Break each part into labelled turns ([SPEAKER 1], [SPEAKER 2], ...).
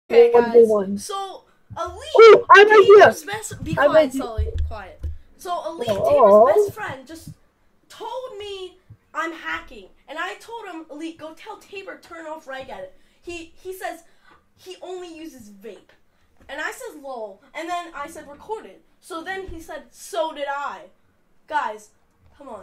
[SPEAKER 1] Okay, guys.
[SPEAKER 2] 1v1.
[SPEAKER 1] So, Elite,
[SPEAKER 2] Oh, I'm right here.
[SPEAKER 1] Tabor's best... Be quiet, Sully. Quiet. So, Elite,
[SPEAKER 2] Oh.
[SPEAKER 1] Tabor's best friend, just told me I'm hacking. And I told him, Elite, go tell Tabor turn off Regedit. He says he only uses vape. And I said, lol. And then I said, recorded. So then he said, so did I. Guys, come on.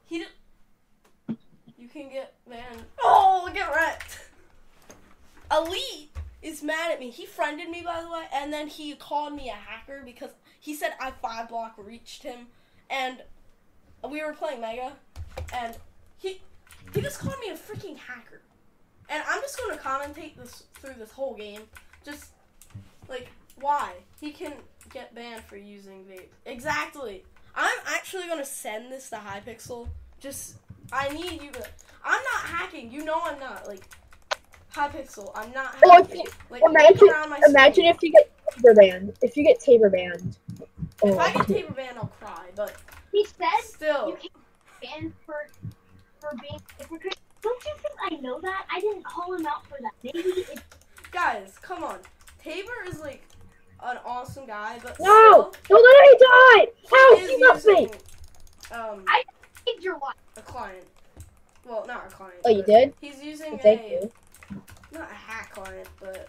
[SPEAKER 1] You can get banned. Oh, get wrecked. Elite is mad at me. He friended me, by the way, and then he called me a hacker because he said I 5-block reached him, and we were playing Mega, and he just called me a freaking hacker. And I'm just going to commentate through this whole game. Just, like, why? He can get banned for using vape. Exactly. I'm actually going to send this to Hypixel. I need you to... I'm not hacking. You know I'm not. Like, Hypixel, I'm not hacking. Like,
[SPEAKER 2] imagine if you get Tabor banned. If you get Tabor banned.
[SPEAKER 1] If I get Tabor banned, I'll cry, but...
[SPEAKER 3] He said
[SPEAKER 1] still.
[SPEAKER 3] You can't be banned for being hypocrite. Don't you think I know that? I didn't call him out for that. Maybe it's...
[SPEAKER 1] Guys, come on. Tabor is, like, an awesome guy, but
[SPEAKER 2] no!
[SPEAKER 1] Still,
[SPEAKER 2] Don't let me die! How? He left me!
[SPEAKER 3] I saved your life.
[SPEAKER 1] A client. Well, not a client.
[SPEAKER 2] Oh, you did?
[SPEAKER 1] He's using
[SPEAKER 2] well, thank you.
[SPEAKER 1] Not a hack client, but...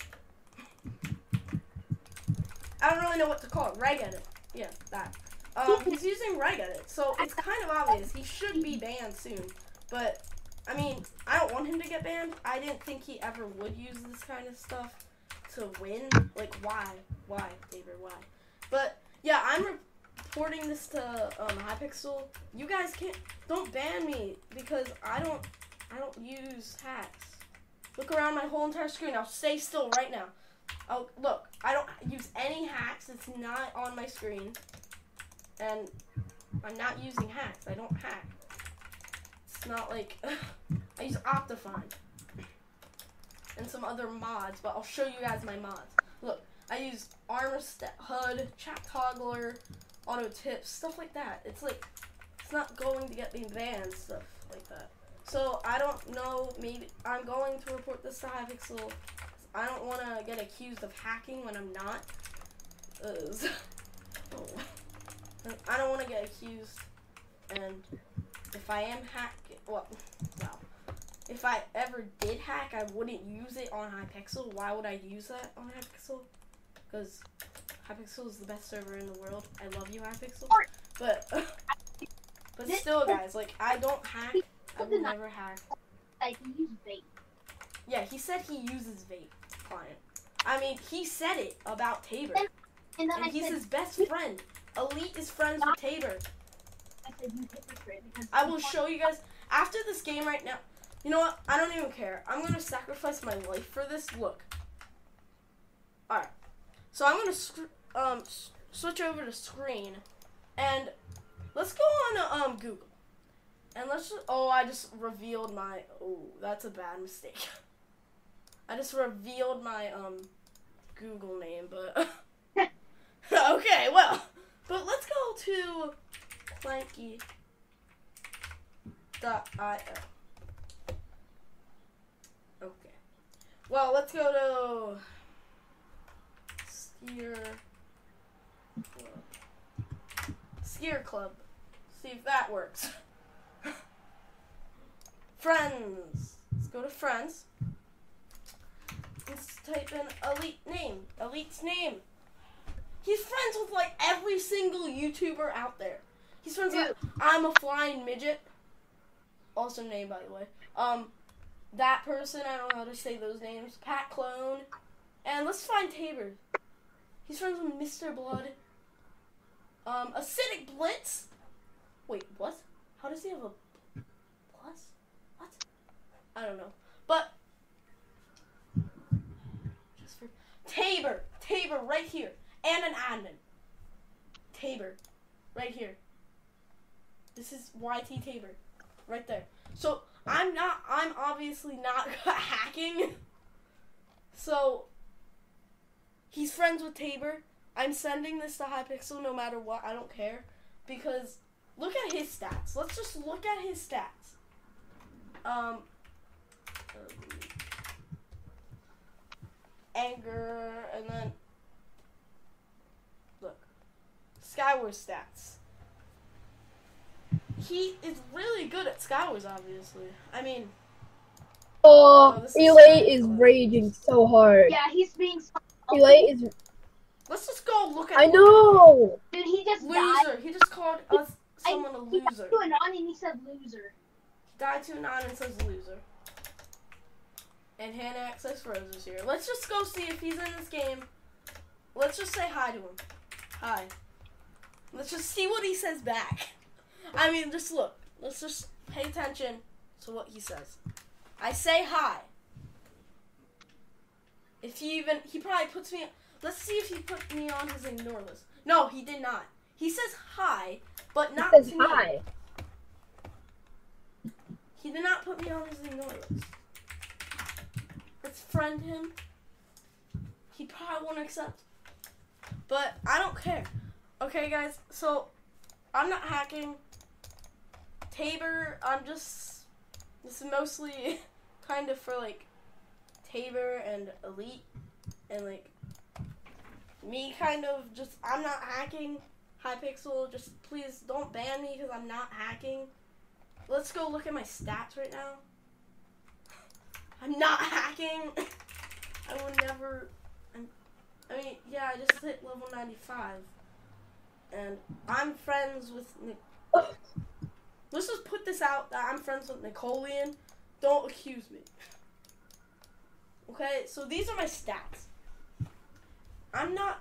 [SPEAKER 1] I don't really know what to call it. Regedit. Yeah, that. He's using Regedit, so it's kind of obvious. He should be banned soon. But, I mean, I don't want him to get banned. I didn't think he ever would use this kind of stuff to win. Like, why? Why, Tabor? Why? But, yeah, I'm reporting this to Hypixel. You guys don't ban me because I don't use hacks. Look around my whole entire screen. I'll stay still right now. Oh, look, I don't use any hacks. It's not on my screen. And I'm not using hacks. I don't hack. It's not like... I use Optifine. And some other mods, but I'll show you guys my mods. Look, I use Armor HUD, Chat Toggler, Auto Tips, stuff like that. It's like, it's not going to get me banned, stuff like that. So, I don't know, maybe, I'm going to report this to Hypixel. I don't want to get accused of hacking when I'm not. I don't want to get accused, and if I am hacking, well, no. If I ever did hack, I wouldn't use it on Hypixel. Why would I use that on Hypixel? Because Hypixel is the best server in the world. I love you, Hypixel. But still, guys, like, I don't hack. I would never hack.
[SPEAKER 3] I use vape.
[SPEAKER 1] Yeah, he said he uses vape client. I mean, he said it about Tabor. And he's his best friend. Elite is friends with Tabor.
[SPEAKER 3] I said you hypocrite because
[SPEAKER 1] I will show you guys after this game right now. You know what? I don't even care. I'm going to sacrifice my life for this. Look. Alright. So I'm going to switch over to screen. And let's go on Google. And let's just... Oh, I just revealed my... Oh, that's a bad mistake. I just revealed my Google name, but... Okay, well. But let's go to Clanky.io. Okay. Well, let's go to Skier Club. See if that works. Friends. Let's go to friends. Let's type in Elite's name. He's friends with like every single YouTuber out there. He's friends with I'm a Flying Midget. Awesome name, by the way. That person, I don't know how to say those names. Pat Clone. And let's find Tabor. He's friends with Mr. Blood. Acidic Blitz. Wait, what? How does he have a plus? What? I don't know. But just for Tabor right here. And an admin. Tabor. Right here. This is YT Tabor. Right there. So, I'm obviously not hacking. So, he's friends with Tabor. I'm sending this to Hypixel no matter what. I don't care. Because, look at his stats. Let's just look at his stats. anger, and then look, Skywars stats. He is really good at Skywars, obviously. I mean,
[SPEAKER 2] Oh,
[SPEAKER 1] this is
[SPEAKER 2] Elate is
[SPEAKER 1] Skywars.
[SPEAKER 2] raging so hard.
[SPEAKER 3] Yeah, he's being so
[SPEAKER 2] Elate is.
[SPEAKER 1] Let's just go look at
[SPEAKER 2] I know.
[SPEAKER 3] dude, he just died.
[SPEAKER 1] loser. He just called us someone a
[SPEAKER 3] He got
[SPEAKER 1] loser.
[SPEAKER 3] to an on and he said loser.
[SPEAKER 1] Died to an on and says loser. And hand access Rose is here. Let's just go see if he's in this game. Let's just say hi to him. Hi. Let's just see what he says back. I mean, just look. Let's just pay attention to what he says. I say hi. If he probably puts me, let's see if he put me on his ignore list. No, he did not. He says hi, but not
[SPEAKER 2] He says
[SPEAKER 1] to me.
[SPEAKER 2] hi.
[SPEAKER 1] He did not put me on his ignore list. Let's friend him. He probably won't accept. But I don't care. Okay, guys, so I'm not hacking. Tabor, this is mostly kind of for like Tabor and Elite and like me kind of just, I'm not hacking. Hypixel, just please don't ban me because I'm not hacking. Let's go look at my stats right now. I'm not hacking. I would never. I mean, yeah, I just hit level 95. And I'm friends with let's just put this out that I'm friends with Napoleon. Don't accuse me. Okay, so these are my stats. I'm not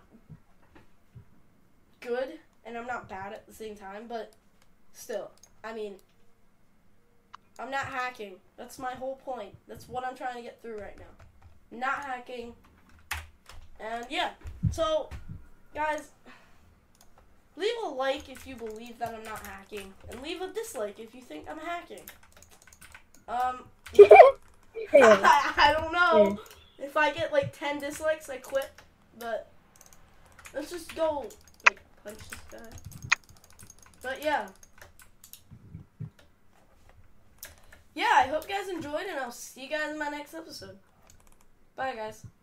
[SPEAKER 1] good and I'm not bad at the same time, but still, I mean, I'm not hacking. That's my whole point. That's what I'm trying to get through right now. I'm not hacking. And yeah, so guys, leave a like if you believe that I'm not hacking, and leave a dislike if you think I'm hacking. I don't know. If I get like 10 dislikes, I quit. But let's just go like punch this guy. But yeah. Yeah, I hope you guys enjoyed, and I'll see you guys in my next episode. Bye, guys.